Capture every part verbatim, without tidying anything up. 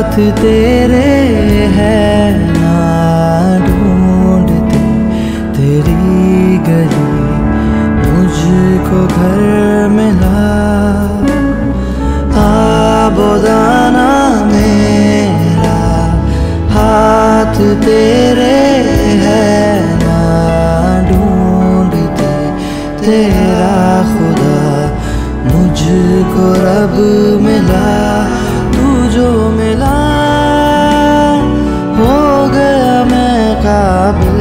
हाथ तेरे है ना ढूंढते तेरी गली मुझको घर मिला। आबोदाना मेरा हाथ तेरे है ना ढूंढते तेरा खुदा मुझको रब मिला। तू जो मिला हो गया मैं काबिल,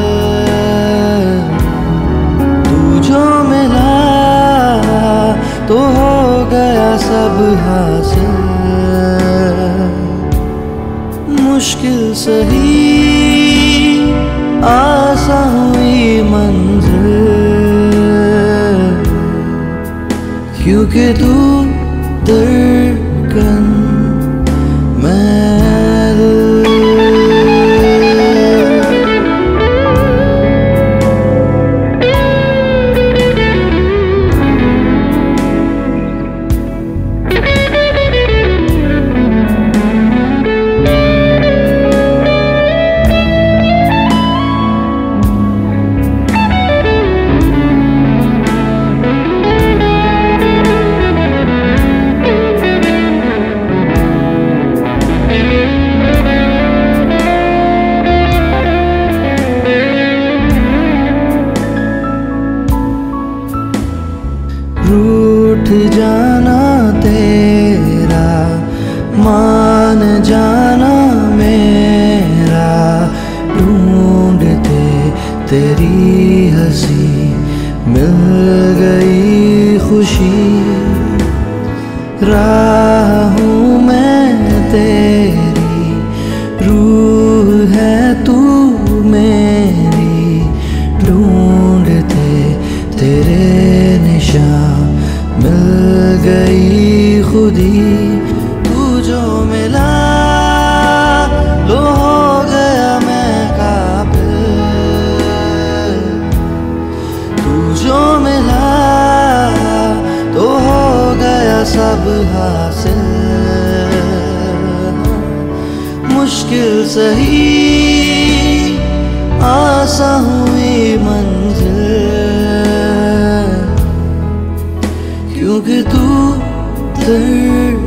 तू जो मिला तो हो गया सब हासिल। मुश्किल सही आसान हुई मंजिल, क्योंकि तू धड़कन मैं दिल। रूठ जाना तेरा मान जाना मेरा, ढूंढते तेरी हंसी मिल गई खुशी। राह हूँ मैं तेरी रूह है तू मेरी, ढूंढते तेरे निशान मिल गई खुदी। तू जो मिला लो हो गया मैं काबिल, तू जो मिला तो हो गया सब हासिल। मुश्किल सही आसान हुई मंजिल, क्योंकि तू धड़कन